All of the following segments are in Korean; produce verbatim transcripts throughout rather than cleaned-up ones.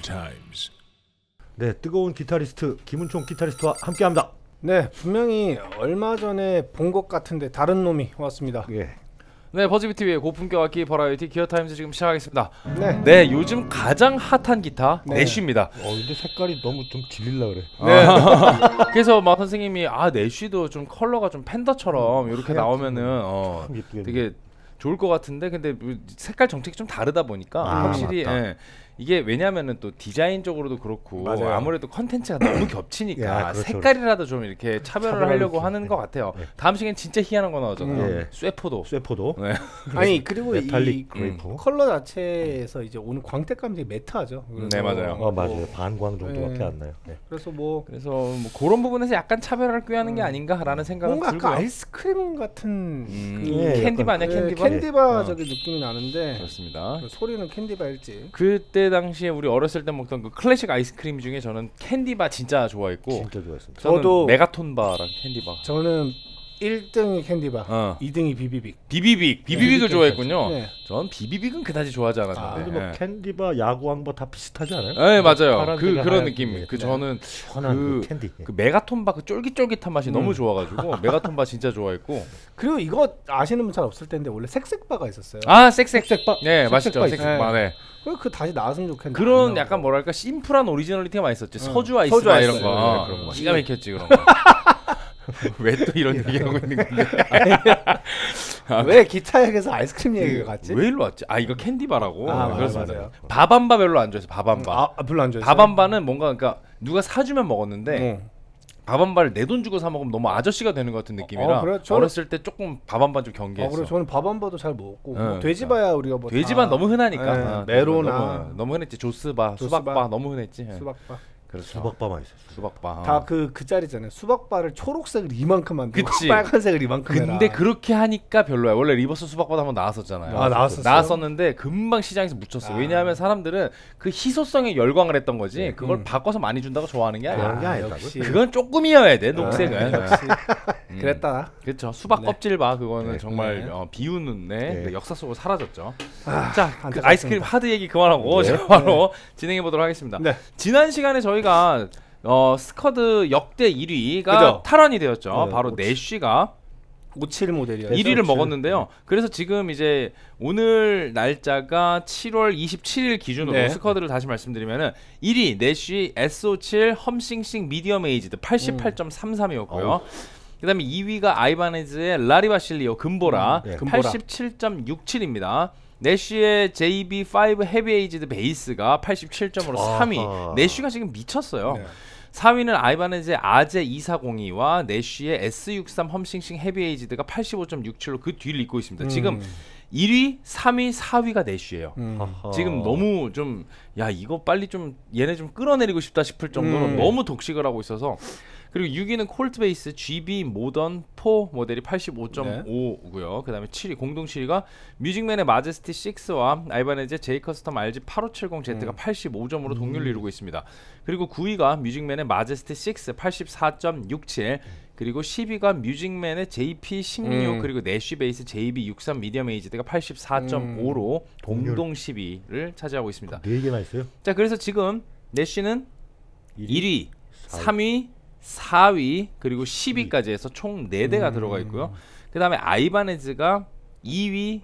Times. 네, 뜨거운 기타리스트 김은총 기타리스트와 함께합니다. 네, 분명히 얼마 전에 본 것 같은데 다른 놈이 왔습니다. 예. 네, 버즈비티비의 고품격 악기 버라이어티 기어타임즈 지금 시작하겠습니다. 네, 네, 요즘 가장 핫한 기타 네. 내쉬입니다. 어, 근데 색깔이 너무 좀 질릴라 그래. 네. 그래서 막 선생님이 아 내쉬도 좀 컬러가 좀 팬더처럼 이렇게 하얗게 나오면은 어 참 예쁘게 되게 좋을 것 같은데 근데 색깔 정책이 좀 다르다 보니까 아, 확실히 맞다. 예, 이게 왜냐면은 또 디자인적으로도 그렇고 맞아요. 아무래도 컨텐츠가 너무 겹치니까 야, 그렇죠, 색깔이라도 좀 이렇게 차별을 차별화를 하려고 좀, 하는 네. 것 같아요. 네. 다음 시간엔 진짜 희한한 거 나오잖아요. 음. 예. 쇠포도. 쇠포도. 네. 아니 그리고 이 메탈릭 그레이프. 음, 컬러 자체에서 이제 오는 광택감이 되게 매트하죠. 그래서 네, 맞아요. 어, 맞아요. 뭐, 반광 정도밖에 네. 안 나요. 네. 그래서 뭐 그래서 뭐 그런 부분에서 약간 차별화를 꾀하는 게 아닌가라는 생각은 뭔가 들고요. 아까 아이스크림 같은 음, 그 예, 캔디바 약간- 아니야 네, 캔디바? 캔디바적인 느낌이 나는데 그렇습니다. 그 소리는 캔디바일지. 그때 당시에 우리 어렸을 때 먹던 그 클래식 아이스크림 중에 저는 캔디바 진짜 좋아했고 진짜 좋아했습니다. 저는 저도- 메가톤바랑 캔디바. 저는 일 등이 캔디바, 어. 이 등이 비비빅. 비비빅, 비비빅을 네, 좋아했군요. 네. 전 비비빅은 그다지 좋아하지 근데 않았는데. 뭐 예. 캔디바, 야구왕바 다 비슷하지 않아요? 네, 맞아요. 파란색에 그 그런 하얀 느낌. 게. 그 네. 저는 시원한 그, 그- 캔디. 그 메가톤바 그 쫄깃쫄깃한 맛이 너무 좋아가지고 메가톤바 진짜 좋아했고. 그리고 이거 아시는 분 잘 없을 텐데 원래 색색바가 있었어요. 아 쌕쌕. 색색바. 네, 맛있죠. 색색바 쌕색바. 네. 그, 그 다시 나왔으면 좋겠는데. 그런 안 약간 나오고. 뭐랄까 심플한 오리지널리티가 맛있었지. 응. 서주 아이스바 서주 아이스. 이런 거. 네, 어, 그런 거. 기가 막혔지 그런 거. 왜 또 이런 얘기하고 있는 건데? 아, 왜 기타 얘기에서 아이스크림 얘기가 갔지? 왜 일로 왔지? 아 이거 캔디바라고. 아, 네, 그렇습니다. 맞아요. 바밤바 별로 안 좋아해서 바밤바. 아, 아, 별로 안 좋아했어요. 바밤바는 뭔가 그러니까 누가 사주면 먹었는데 응. 바밤바를 내 돈 주고 사 먹으면 너무 아저씨가 되는 것 같은 느낌이라 어, 그래요? 저는- 어렸을 때 조금 바밤바 좀 아, 경계했어. 그리고 저는 밥안바도 잘 먹었고 응, 뭐 돼지바야 우리가 뭐 돼지바 다- 너무 흔하니까. 네, 아, 메로나 너무, 너무 흔했지. 조스바, 조스바, 수박바 너무 흔했지. 예. 수박바 그렇죠. 수박바 맛있어요. 수박바. 다 그 그 짤이잖아요. 수박바를 초록색을 이만큼 만들고 그치. 빨간색을 이만큼 해라. 근데 그렇게 하니까 별로야. 원래 리버스 수박바도 한번 나왔었잖아요. 아, 나왔었어요? 나왔었는데 금방 시장에서 묻혔어. 아. 왜냐하면 사람들은 그 희소성에 열광을 했던 거지. 그걸 음. 바꿔서 많이 준다고 좋아하는 게 그런 아니야. 게 아, 아니다고요? 역시 그건 조금이어야 돼. 녹색은. 아, 역시 음. 그랬다. 그렇죠. 수박 네. 껍질 봐. 그거는 네. 정말 네. 어, 비우는 네. 네. 네, 역사 속으로 사라졌죠. 아, 자, 그 안타깝습니다. 아이스크림 하드 얘기 그만하고 네. 자, 바로 진행해 보도록 하겠습니다. 네. 지난 시간에 저희가 어, 스커드 역대 일 위가 그죠? 탈환이 되었죠. 네, 바로 오치. 내쉬가 오십칠 모델이요. 일 위를 에스 오칠. 먹었는데요. 그래서 지금 이제 오늘 날짜가 칠월 이십칠일 기준으로 네. 스커드를 다시 말씀드리면은 일 위 내쉬 에스 오칠 험싱싱 미디엄 에이지드 팔십팔 점 삼삼이었고요. 어우. 그다음에 이 위가 아이바네즈의 라리바실리오 금보라 음, 네. 금보라. 팔십칠 점 육칠입니다. 내쉬의 제이비 파이브 헤비 에이지드 베이스가 팔십칠 점으로 삼 위. 아하. 내쉬가 지금 미쳤어요. 네. 사 위는 아이바네즈의 아제 이사공이와 내쉬의 에스 육십삼 험싱싱 헤비 에이지드가 팔십오 점 육칠로 그 뒤를 잇고 있습니다. 음. 지금 일 위, 삼 위, 사 위가 내쉬예요. 음. 아하. 지금 너무 좀 야 이거 빨리 좀 얘네 좀 끌어내리고 싶다 싶을 정도로 음. 너무 독식을 하고 있어서. 그리고 육 위는 콜트 베이스 지비 모던 사 모델이 팔십오 점 오고요. 그다음에 칠 위 공동 칠 위가 뮤직맨의 마제스티 식스와 아이바네즈의 제이 커스텀 알지 팔오칠공 제트가 음. 팔십오 점으로 동률을 이루고 있습니다. 그리고 구 위가 뮤직맨의 마제스티 식스 팔십사 점 육칠, 그리고 십 위가 뮤직맨의 제이피 십육, 음. 그리고 내쉬 베이스 제이비 육십삼 미디엄 에이지드가 팔십사 점 오로 동률. 공동 십 위를 차지하고 있습니다. 네 개나 있어요. 자, 그래서 지금 내쉬는 일 위, 사 위. 삼 위, 사 위, 그리고 십 위까지 해서 총 네 대가 음. 들어가 있고요. 그 다음에 아이바네즈가 이 위,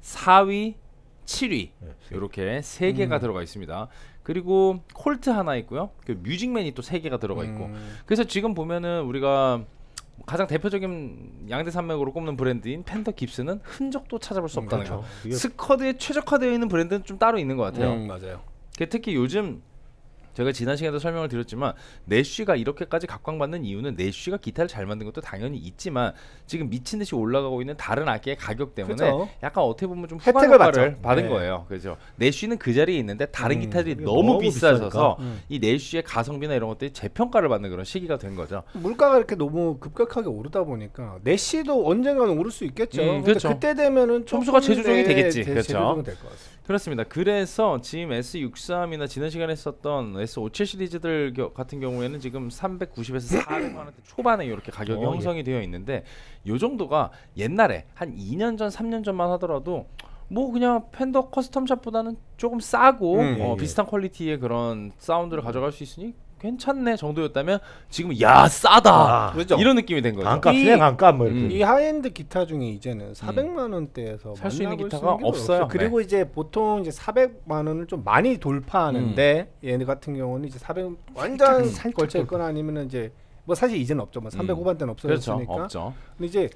사 위, 칠 위 네, 이렇게 세 개가 음. 들어가 있습니다. 그리고 콜트 하나 있고요. 그 뮤직맨이 또 세 개가 들어가 있고. 음. 그래서 지금 보면은 우리가 가장 대표적인 양대 산맥으로 꼽는 브랜드인 펜더 깁스는 흔적도 찾아볼 수 음, 없다는 그렇죠. 거. 이게 스커드에 최적화되어 있는 브랜드는 좀 따로 있는 것 같아요. 음, 맞아요. 그 특히 요즘 제가 지난 시간에도 설명을 드렸지만 내쉬가 이렇게까지 각광받는 이유는 내쉬가 기타를 잘 만든 것도 당연히 있지만 지금 미친 듯이 올라가고 있는 다른 악기의 가격 때문에 그죠. 약간 어떻게 보면 좀 혜택을 후반 효과를 받죠. 받은 네. 거예요. 그죠? 내쉬는 그 자리에 있는데 다른 음, 기타들이 이게 너무, 너무 비싸져서 비싸니까. 음. 이 내쉬의 가성비나 이런 것들이 재평가를 받는 그런 시기가 된 거죠. 물가가 이렇게 너무 급격하게 오르다 보니까 내시도 언젠가는 오를 수 있겠죠. 음, 근데 그렇죠. 그때 되면은 점수가 조금 재조정이 네, 되겠지. 재- 그렇죠. 재조정이 될 것 같습니다. 그렇습니다. 그래서 지금 에스 육십삼이나 지난 시간에 썼던 에스 오십칠 시리즈들 겨- 같은 경우에는 지금 삼백구십에서 사백만 원대 초반에 이렇게 가격이 어, 형성이 되어 있는데 요 정도가 옛날에 한 이 년 전, 삼 년 전만 하더라도 뭐 그냥 팬더 커스텀샵보다는 조금 싸고 음, 어, 예, 예. 비슷한 퀄리티의 그런 사운드를 가져갈 수 있으니 괜찮네 정도였다면 지금 야 싸다 아, 그렇죠. 이런 느낌이 된 거죠. 반값이네 반값 뭐 이렇게. 음. 이 하이엔드 기타 중에 이제는 사백만 원대에서 살수 있는 만나볼 기타가 있는 게 없어요. 그리고 이제 보통 이제 사백만 원을 좀 많이 돌파하는데 얘네 같은 경우는 이제 사백 완전 살짝 걸쳐 있거나 아니면은 이제 뭐 사실 이제는 없죠. 뭐 삼백 음. 후반대는 그렇죠. 없어졌으니까. 없죠. 근데 이제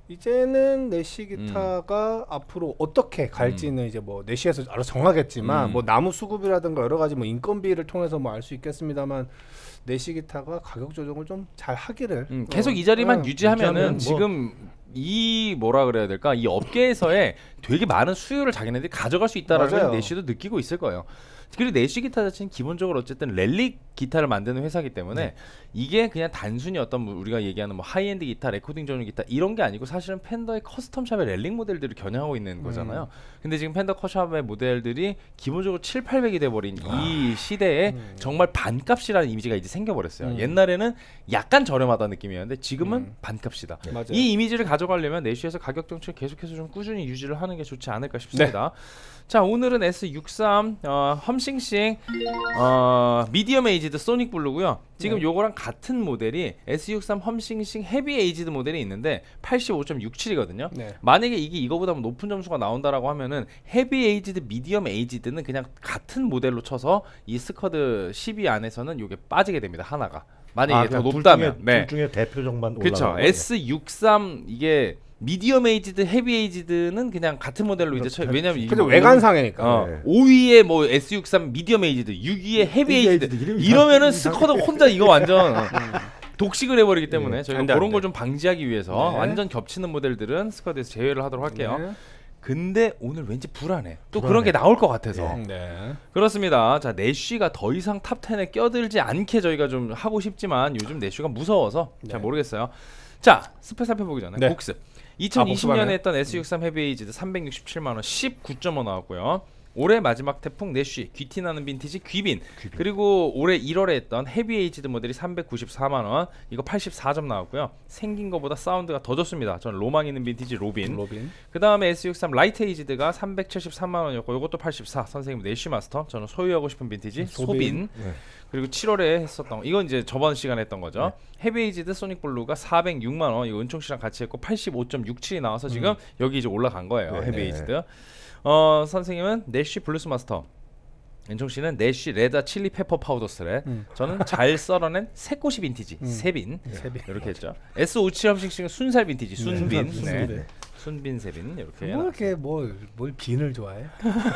이제는 내시 기타가 앞으로 어떻게 갈지는 이제 뭐 내시에서 알아서 정하겠지만 음. 뭐 나무 수급이라든가 여러 가지 뭐 인건비를 통해서 뭐 알 수 있겠습니다만 내시 기타가 가격 조정을 좀 잘 하기를 음, 어, 계속 이 자리만 응. 유지하면은 유지하면 뭐. 지금 이 뭐라 그래야 될까 이 업계에서의 되게 많은 수요를 자기네들이 가져갈 수 있다라는 맞아요. 걸 내시도 느끼고 있을 거예요. 그리고 내시 기타 자체는 기본적으로 어쨌든 랠리 기타를 만드는 회사이기 때문에 네. 이게 그냥 단순히 어떤 뭐 우리가 얘기하는 뭐 하이엔드 기타, 레코딩 전용 기타 이런 게 아니고 사실은 펜더의 커스텀샵의 랠링 모델들을 겨냥하고 있는 거잖아요. 근데 지금 펜더 컷샵의 모델들이 기본적으로 칠팔백이 돼버린 이 시대에 음. 정말 반값이라는 이미지가 이제 생겨버렸어요. 음. 옛날에는 약간 저렴하다는 느낌이었는데 지금은 음. 반값이다. 맞아요. 이 이미지를 가져가려면 내시에서 가격 정책을 계속해서 좀 꾸준히 유지를 하는 게 좋지 않을까 싶습니다. 자 오늘은 에스 육십삼 어, 험싱싱 어, 미디엄 에이지드 소닉 블루고요. 지금 네. 요거랑 같은 모델이 에스 육십삼 험싱싱 헤비 에이지드 모델이 있는데 팔십오 점 육칠이거든요. 네. 만약에 이게 이거보다 높은 점수가 나온다라고 하면은 헤비 에이지드, 미디엄 에이지드는 그냥 같은 모델로 쳐서 이 스커드 십이 안에서는 요게 빠지게 됩니다. 하나가. 만약에 아, 이게 더 그냥 둘 높다면. 중에, 네. 둘 중에 대표적만 그렇죠. 올라가고. 에스 육십삼 이게 미디엄 에이지드, 헤비 에이지드는 그냥 같은 모델로 이제 쳐. 왜냐면 이게 근데 뭐 외관상이니까. 어, 네. 오 위에 뭐 에스 육십삼 미디엄 에이지드, 육 위에 헤비 헤비 에이지드 에이지드 이름이 이러면은 이상- 스커드 혼자 이거 완전 어, 독식을 해버리기 때문에 네. 저희가 안 돼, 그런 안 걸 돼. 좀 방지하기 위해서 네. 완전 겹치는 모델들은 스커드에서 제외를 하도록 할게요. 네. 근데 오늘 왠지 불안해. 또 불안해. 그런 게 나올 것 같아서. 네. 네. 그렇습니다. 자, 내쉬가 더 이상 탑 텐에 껴들지 않게 저희가 좀 하고 싶지만 요즘 내쉬가 무서워서 잘 네. 모르겠어요. 자, 스펙 살펴보기 전에 네. 복습. 이천이십 년에 복습하네. 했던 에스 육십삼 헤비 에이지드 삼백육십칠만 원 십구 점 오 나왔고요. 올해 마지막 태풍 내쉬 귀티 나는 빈티지 귀빈. 귀빈. 그리고 올해 일월에 했던 헤비 에이지드 모델이 삼백구십사만 원 이거 팔십사 점 나왔고요. 생긴 거보다 사운드가 더 좋습니다. 저는 로망 있는 빈티지 로빈. 로빈. 그 다음에 에스 육십삼 라이트 에이지드가 삼백칠십삼만 원이었고 이것도 팔십사. 선생님 내쉬 마스터. 저는 소유하고 싶은 빈티지 소빈. 소빈. 네. 그리고 칠월에 했었던 거. 이건 이제 저번 시간에 했던 거죠. 헤비 에이지드 소닉 블루가 사백육만 원. 이거 은총 씨랑 같이 했고 팔십오 점 육칠이 나와서 지금 여기 이제 올라간 거예요. 네. 헤비 에이지드. 어, 선생님은 내쉬 블루스 마스터. 은총 씨는 내쉬 레다 칠리 페퍼 파우더 스레. 음. 저는 잘 썰어낸 새꼬시 빈티지 음. 세빈. 세빈. 이렇게 했죠. 에스 오십칠 험싱싱은 순살 빈티지 순빈. 순살, 네. 네. 순빈 세빈 이렇게 뭐 이렇게 뭘, 뭘 빈을 좋아해?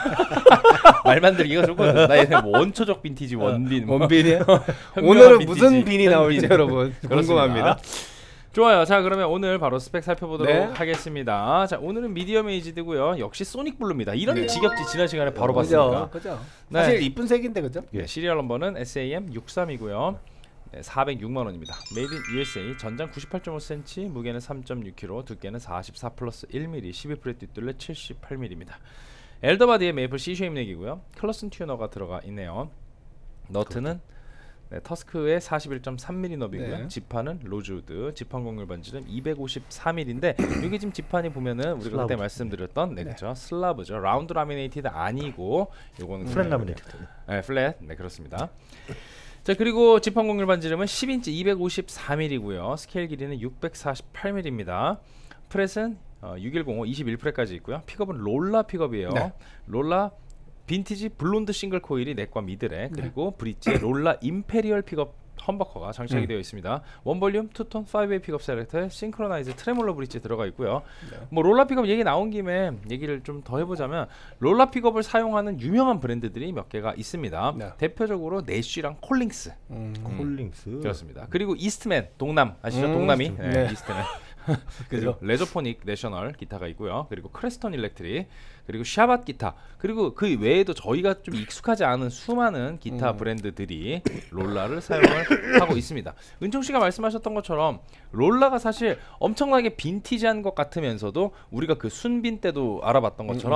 말 만들기가 좋거든. 나 얘네 뭐 원초적 빈티지 원빈 뭐 원빈이야? 현명한 오늘은 빈티지, 무슨 빈이 나올지 현빈. 여러분 그렇습니다. 궁금합니다. 좋아요. 자 그러면 오늘 바로 스펙 살펴보도록 네. 하겠습니다. 자 오늘은 미디엄 에이지드고요. 역시 소닉 블루입니다. 이런 네. 지겹지 지난 시간에 바로 그죠? 봤으니까. 그죠? 네. 사실 이쁜 색인데 그죠? 네, 시리얼 넘버는 에스 에이 엠 육십삼이고요. 네, 사백육만 원입니다. 메이드 인 유 에스 에이. 전장 구십팔 점 오 센티미터, 무게는 삼 점 육 킬로그램, 두께는 사십사 플러스 일 밀리미터, 십이 프렛 뒷둘레 칠십팔 밀리미터입니다. 엘더바디의 메이플 C 쉐임 넥이고요. 클러슨 튜너가 들어가 있네요. 너트는 네, 터스크의 사십일 점 삼 밀리미터 너비고요. 네. 지판은 로즈우드, 지판 곡률 반지름 이백오십사 밀리미터인데 여기 지금 지판이 보면은 우리가 슬라브. 그때 말씀드렸던 네, 그렇죠. 슬라브죠. 라운드 라미네이티드 아니고 요거는 프렛 그냥 라미네이트. 네, 플랫. 네, 그렇습니다. 자, 그리고 지판 곡률 반지름은 십 인치 이백오십사 밀리미터고요. 스케일 길이는 육백사십팔 밀리미터입니다. 프렛은 어, 육백십오 이십일 프렛까지 있고요. 픽업은 롤라 픽업이에요. 네. 롤라 빈티지 블론드 싱글 코일이 넥과 미드렉, 그리고 브릿지 롤라 임페리얼 픽업 험버커가 장착이 음. 되어 있습니다. 원볼륨, 투톤, 파이브 웨이 픽업 셀렉터에 싱크로나이즈 트레몰로 브릿지 들어가 있고요. 네. 뭐 롤라 픽업 얘기 나온 김에 얘기를 좀 더 해보자면 롤라 픽업을 사용하는 유명한 브랜드들이 몇 개가 있습니다. 네. 대표적으로 내쉬랑 콜링스. 음. 콜링스. 그렇습니다. 그리고 이스트맨 동남 아시죠? 음, 동남이 네. 네, 이스트맨. 그리고 그죠? 레저포닉 내셔널 기타가 있고요. 그리고 크레스턴 일렉트릭, 그리고 샤밧 기타, 그리고 그 외에도 저희가 좀 익숙하지 않은 수많은 기타 음. 브랜드들이 롤라를 사용을 하고 있습니다. 은총 씨가 말씀하셨던 것처럼 롤라가 사실 엄청나게 빈티지한 것 같으면서도 우리가 그 순빈 때도 알아봤던 것처럼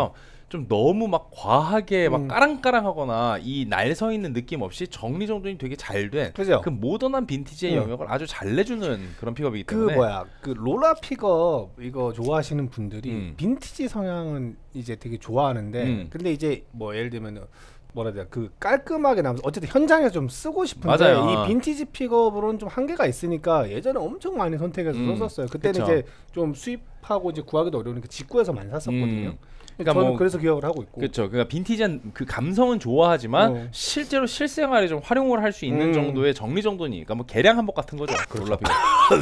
좀 너무 막 과하게 막 음. 까랑까랑하거나 이 날 서 있는 느낌 없이 정리정돈이 되게 잘 된 그 그죠? 모던한 빈티지의 음. 영역을 아주 잘 내주는 그런 픽업이기 그 때문에 뭐야 그 롤라 픽업 이거 좋아하시는 분들이 음. 빈티지 성향은 이제 되게 좋아하는데 음. 근데 이제 뭐 예를 들면은 뭐라 해야 되나 그 깔끔하게 나면서 어쨌든 현장에서 좀 쓰고 싶은데 맞아요. 이 빈티지 픽업으로는 좀 한계가 있으니까 예전에 엄청 많이 선택해서 음. 썼었어요. 그때는 그쵸. 이제 좀 수입하고 이제 구하기도 어려우니까 직구해서 많이 샀었거든요. 음. 그러니까 그러니까 저는 뭐 그래서 기억을 하고 있고. 그렇죠. 그러니까 빈티지한 그 감성은 좋아하지만 어. 실제로 실생활에 좀 활용을 할 수 있는 음. 정도의 정리정돈이니까 뭐 개량 한복 같은 거죠. 롤라 픽업.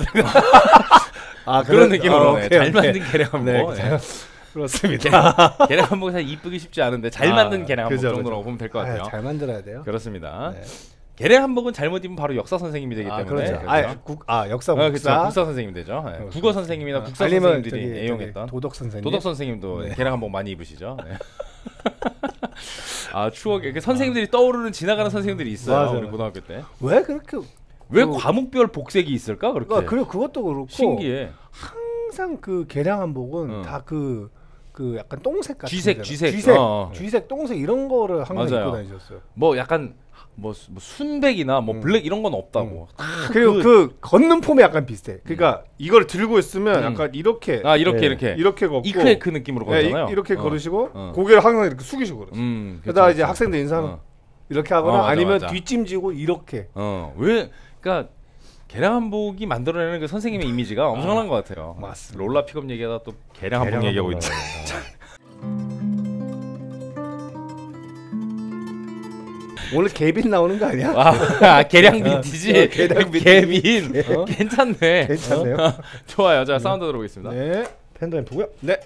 아 그런 느낌으로 어, 네, 오케이, 잘 오케이. 만든 개량 한복. 네, 네. 그렇습니다. 개량 한복이 사실 이쁘기 쉽지 않은데 잘 아, 만든 개량 한복 그죠, 정도라고 그죠. 보면 될 것 같아요. 아유, 잘 만들어야 돼요. 그렇습니다. 네. 개량 한복은 잘못 입으면 바로 역사 선생님이 되기 아, 때문에 그렇죠. 그렇죠? 아, 국, 아 역사 어, 그렇죠. 국사. 국사 선생님 되죠. 네. 그렇죠. 국어 선생님이나 국사 아니면 선생님들이 저기, 애용했던 저기 도덕 선생님. 도덕 선생님도 네. 개량 한복 많이 입으시죠. 네. 아 추억에 그 선생님들이 떠오르는 지나가는 선생님들이 있어요. 맞아요. 우리 고등학교 때. 왜 그렇게 왜 그- 과목별 복색이 있을까 그렇게? 그러니까 그리고 그것도 그렇고 신기해. 항상 그 개량 한복은 어. 다 그 그 약간 똥색 같은 쥐색, 거잖아요. 쥐색. 쥐색, 어. 쥐색, 똥색 이런 거를 항상 맞아요. 입고 다니셨어요. 뭐 약간 뭐, 수- 뭐 순백이나 뭐 음. 블랙 이런 건 없다고. 그리고 그, 걷는 폼이 약간 비슷해. 그러니까 이걸 들고 있으면 음. 약간 이렇게 아 이렇게 네. 이렇게 이렇게 걷고 이크의 그 느낌으로 네, 걸잖아요. 이, 이렇게 어. 걸으시고 어. 고개를 항상 이렇게 숙이시고 그러세요. 음. 그러다가 그쵸, 이제 그쵸. 학생들 인사하면 어. 이렇게 하거나 어, 맞아, 아니면 맞아. 뒷짐지고 이렇게. 어. 왜 그러니까 개량 한복이 만들어내는 그 선생님의 이미지가 엄청난 것 같아요. 맞습니다. 롤라 픽업 얘기하다 또 개량 한복 얘기하고 있네. 오늘 개빈 나오는 거 아니야? 아 개량 빈티지. 어, 개량 빈티지. 개빈. 어? 괜찮네. 괜찮네요. 어? 좋아요. 자 사운드 들어보겠습니다. 네. 팬더 앰프고요. 네.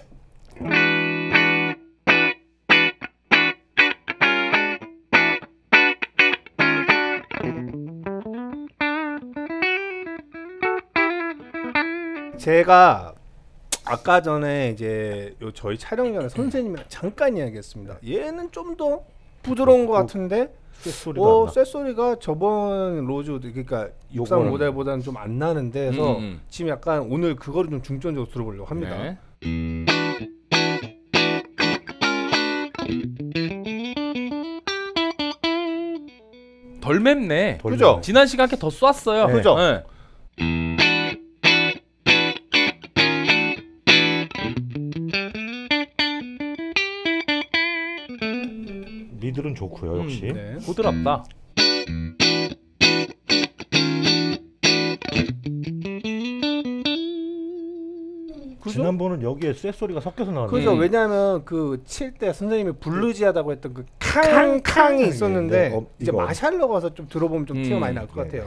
제가 아까 전에 이제 요 저희 촬영 전에 선생님이랑 잠깐 이야기했습니다. 얘는 좀 더 부드러운 것 같은데 쇳소리가 어, 안 나. 쇳소리가 저번 로즈 그러니까 육상 요거는- 모델보다는 좀 안 나는데 해서 음, 음. 지금 약간 오늘 그거를 좀 중점적으로 들어보려고 합니다. 네. 덜 맵네. 덜 그죠? 나네. 지난 시간께 더 쐈어요. 네. 그죠? 네. 미들은 좋고요 역시. 음, 네. 부드럽다. 그죠? 지난번은 여기에 쇳소리가 섞여서 나왔는데. 그죠? 음. 왜냐하면 그 칠 때 선생님이 블루지하다고 했던 그 캉캉이 있었는데 네, 어, 이제 이거. 마샬로 가서 좀 들어보면 좀 티가 음, 많이 날 것 네. 같아요.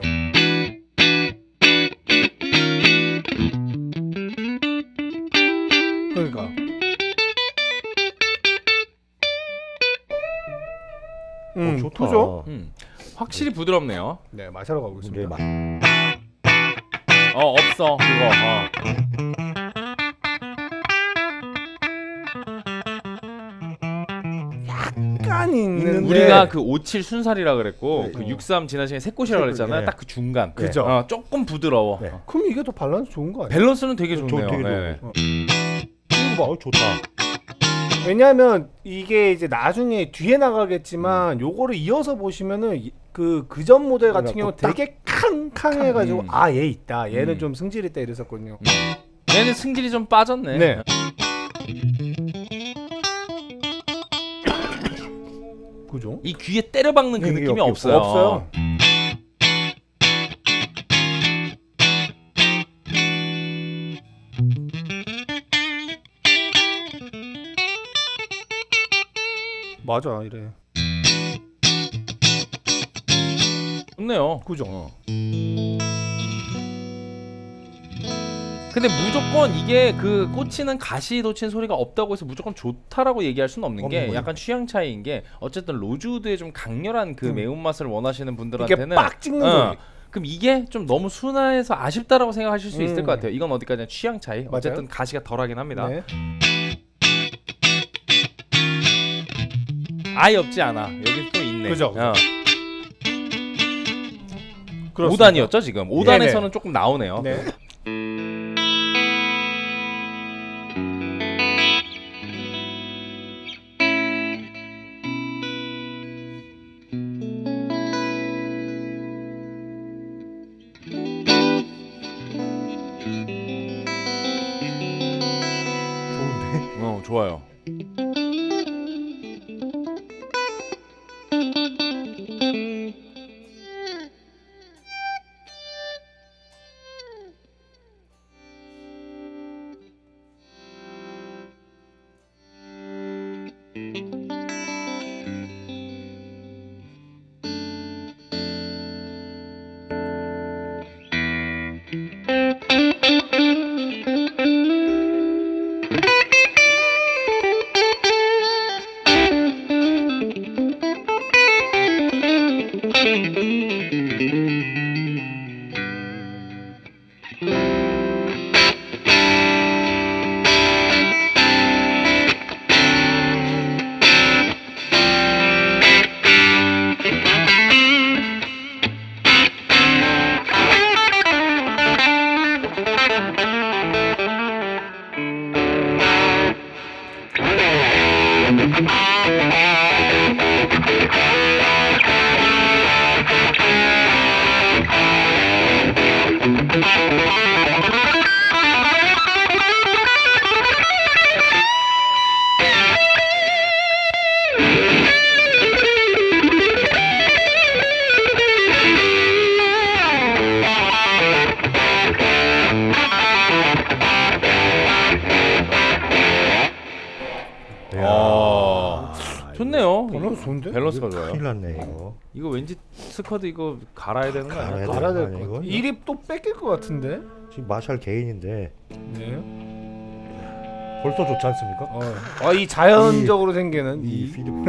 그러니까. 음, 어, 좋다. 그죠? 음. 확실히 부드럽네요. 네, 마샬로 가고 이게 있습니다. 막 어 없어 그거. 어. 약간 있는데 우리가 그 오칠 순살이라 그랬고 네. 그 육삼 지난 시간에 새꽃이라고 그랬잖아요. 네. 딱 그 중간. 그죠? 어, 조금 부드러워. 네. 어. 그럼 이게 더 밸런스 좋은 거 아니야? 밸런스는 되게 저 좋네요. 되게 네. 좋고. 이거 봐, 어, 좋다. 왜냐하면 이게 이제 나중에 뒤에 나가겠지만 요거를 이어서 보시면은 그 그전 모델 같은 경우 그러니까 딱- 되게 캉캉해가지고 음. 아 얘 있다 얘는 음. 좀 승질 있다 이랬었거든요. 음. 얘는 승질이 좀 빠졌네. 네. 그죠? 이 귀에 때려박는 그 이게 느낌이 없- 없어요. 없어요. 맞아 이래. 좋네요. 그죠? 어. 근데 무조건 이게 그 꽂히는 가시 돋친 소리가 없다고 해서 무조건 좋다라고 얘기할 수는 없는 게 없는 거죠. 약간 취향 차이인 게 어쨌든 로즈우드의 좀 강렬한 그 음. 매운맛을 원하시는 이게 분들한테는 빡 찍는 어, 소리. 그럼 이게 좀 너무 순화해서 아쉽다라고 생각하실 수 있을 음. 것 같아요. 이건 어디까지나 취향 차이. 어쨌든 가시가 덜하긴 합니다. 네. 아예 없지 않아. 여기 또 있네. 그죠, 어. 그렇습니다. 오 단이었죠 지금. 오 단에서는 네네. 조금 나오네요. 네. 좋은데? 어, 좋아요. 아, 좋네요. 밸런스 좋은데? 밸런스가 좋아요. 큰일 났네 이거. 이거 왠지 스쿼드 이거 갈아야 되는 거 갈아야 아니야? 돼. 알아야 아니, 될거 이건? 같아. 일입 또 뺏길 것 같은데. 지금 마샬 개인인데 네. 벌써 좋지 않습니까? 어. 아, 이 자연적으로 생기는 이 이 피드.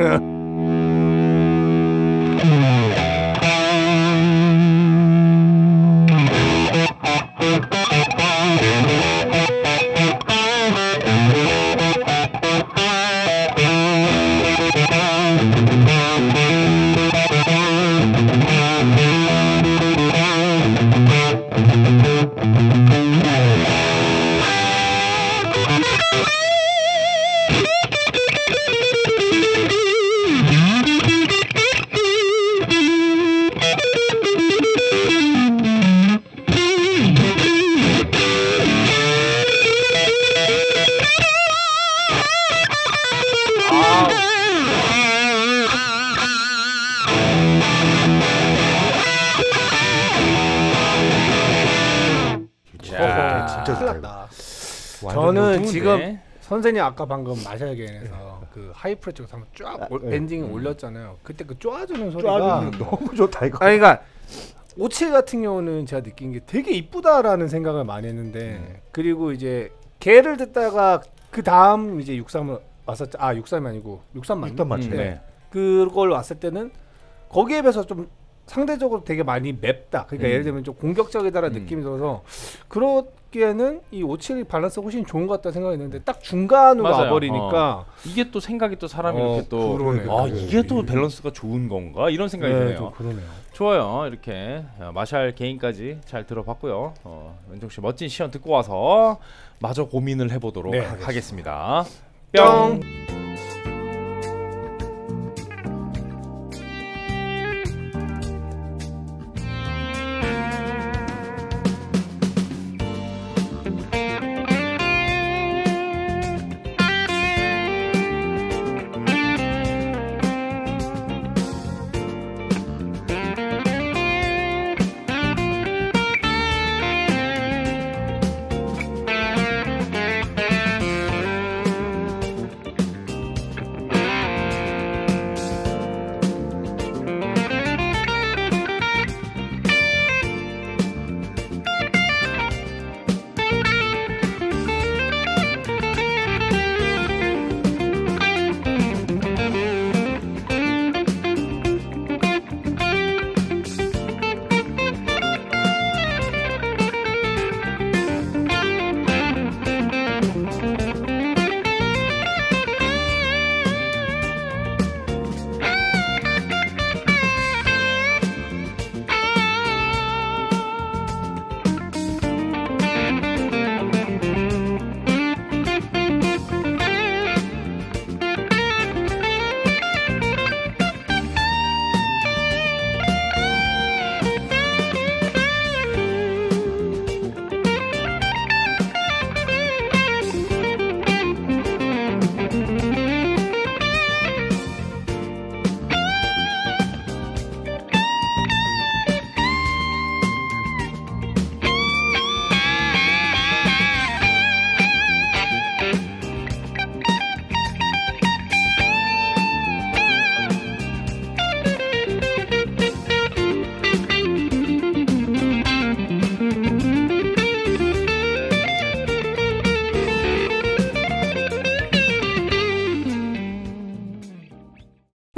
야, 진짜 큰일 좋다. 났다. 완전 저는 좋은데? 지금 선생님 아까 방금 마샬게인에서 그 하이프레 쪽에서 한번 쫙 올- 네. 엔딩을 올렸잖아요. 그때 그 쪼아주는 소리가 쫙 너무 좋다 이거. 아니 그러니까 오칠 같은 경우는 제가 느낀 게 되게 이쁘다라는 생각을 많이 했는데 그리고 이제 걔를 듣다가 그 다음 이제 육삼을 왔었 아 육삼이 아니고 육삼 맞나? 육삼 맞죠. 음, 네. 그걸 왔을 때는 거기에 비해서 좀 상대적으로 되게 많이 맵다. 그러니까 음. 예를 들면 좀 공격적이다라는 음. 느낌이 들어서 그렇기에는 이 오칠이 밸런스가 훨씬 좋은 것 같다 생각했는데 딱 중간으로 맞아요. 와버리니까 이게 또 생각이 또 사람이 어, 이렇게 또 그러네요. 아, 그래, 이게 또 그래. 밸런스가 좋은 건가 이런 생각이 네, 드네요. 좀 그러네요. 좋아요. 이렇게 어, 마샬 개인까지 잘 들어봤고요. 어, 왼쪽 씨 멋진 시연 듣고 와서 마저 고민을 해보도록 네, 하겠습니다. 뿅. 뿅.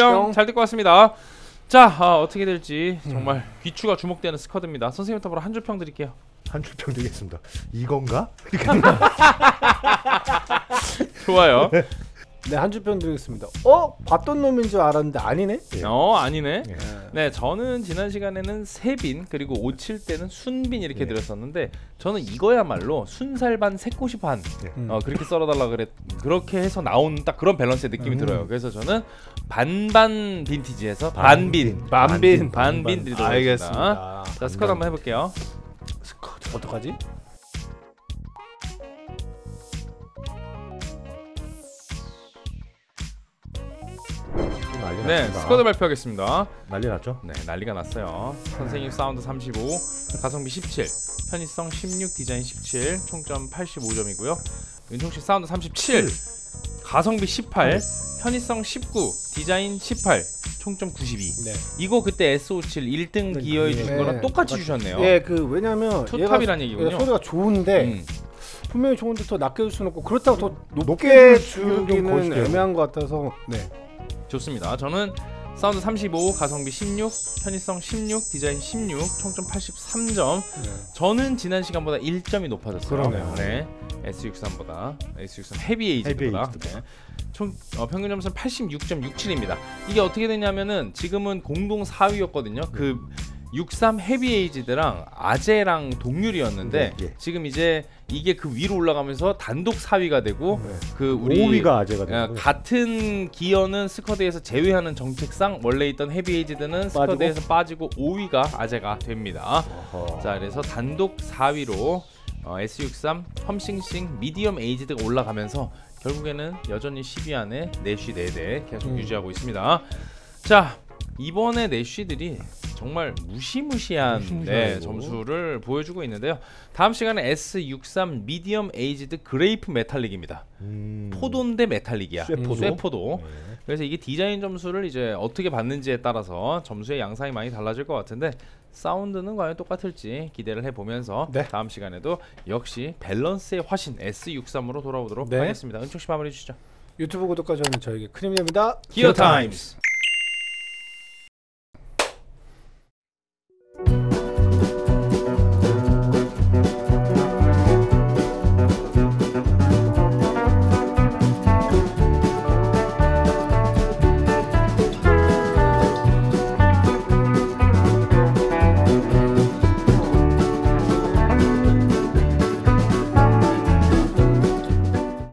뿅! 뿅. 잘 듣고 왔습니다. 자, 아, 어떻게 될지 정말 귀추가 주목되는 스쿼드입니다. 선생님 더불어 한 줄 평 드릴게요. 한 줄 평 드리겠습니다. 이건가? 좋아요. 네, 한 줄 평 드리겠습니다. 어? 봤던 놈인 줄 알았는데 아니네? 예. 어, 아니네. 예. 네, 저는 지난 시간에는 세빈 그리고 오칠 때는 순빈 이렇게 예. 드렸었는데 저는 이거야말로 순살반 새꼬시 반 예. 어, 그렇게 썰어달라 그랬 그렇게 해서 나온 딱 그런 밸런스의 느낌이 음. 들어요. 그래서 저는 반반 빈티지에서 반빈. 반빈 반빈. 반빈 드리도록 하겠습니다. 알겠습니다. 자, 스쿼드 한번 해볼게요. 스쿼드 어떡하지? 난리 네, 났습니다. 스쿼드 발표하겠습니다. 난리 났죠? 네, 난리가 났어요. 선생님 사운드 삼십오, 가성비 십칠, 편의성 십육, 디자인 십칠, 총점 팔십오 점이고요. 윤종씨 사운드 삼십칠, 가성비 십팔, 편의성 십구, 디자인 십팔, 총점 구십이. 네. 이거 그때 에스 오칠 일 등 기여해 주신 네. 거랑 똑같이 주셨네요. 예, 그 왜냐면 투탑이란 얘기군요. 얘가 소리가 좋은데 음. 분명히 좋은데 더 낮게 줄 수는 없고 그렇다고 더 높게 높게 주기는 좀 주기는 거시기해요. 애매한 것 같아서 네. 좋습니다. 저는 사운드 삼십오, 가성비 십육, 편의성 십육, 디자인 십육, 총점 팔십삼 점. 네. 저는 지난 시간보다 일 점이 높아졌어요. 그러네요. 네, 에스 육십삼보다 에스 육십삼 헤비 에이지보다 헤비 네. 총 어, 평균 점수는 팔십육 점 육칠입니다. 이게 어떻게 되냐면은 지금은 공동 사 위였거든요. 그 육십삼 헤비 에이지드랑 아제랑 동률이었는데 네, 예. 지금 이제 이게 그 위로 올라가면서 단독 사 위가 되고 네. 그 우리 오 위가 아재가 어, 되고 같은 기어는 스쿼드에서 제외하는 정책상 원래 있던 헤비 에이지드는 스쿼드에서 빠지고 오 위가 아제가 됩니다. 자, 그래서 단독 사 위로 어, 에스 육십삼 펌싱싱 미디엄 에이지드가 올라가면서 결국에는 여전히 십 위 안에 내쉬 네 대 계속 음. 유지하고 있습니다. 자, 이번에 내쉬들이 정말 무시무시한 무시무시하고. 네, 점수를 보여주고 있는데요. 다음 시간에 에스 육십삼 미디엄 에이지드 그레이프 메탈릭입니다. 음. 포도인데 메탈릭이야. 쇠포도. 쇠포도. 네. 그래서 이게 디자인 점수를 이제 어떻게 받는지에 따라서 점수의 양상이 많이 달라질 것 같은데 사운드는 과연 똑같을지 기대를 해보면서 네. 다음 시간에도 역시 밸런스의 화신 에스 육십삼으로 돌아오도록 네. 하겠습니다. 은총씨 마무리 해주시죠. 유튜브 구독과 저는 저에게 큰 힘이 됩니다. 기어 타임스.